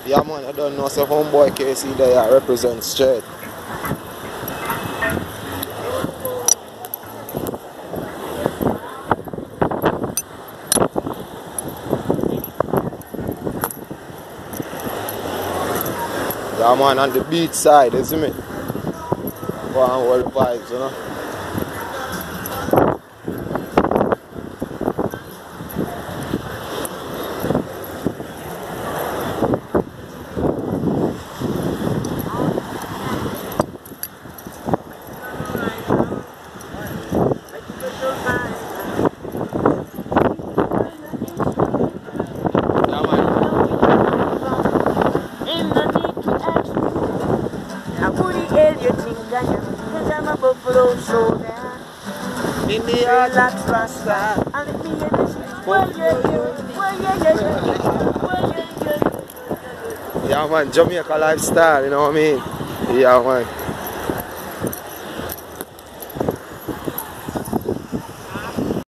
Yeah man, I don't know, so homeboy KC there represents straight. Yeah man, on the beach side, you see me? Go on, all the vibes, you know? Yeah man. In the heart of Rasta. Yeah man, Jamaica lifestyle, you know what I mean? Yeah man.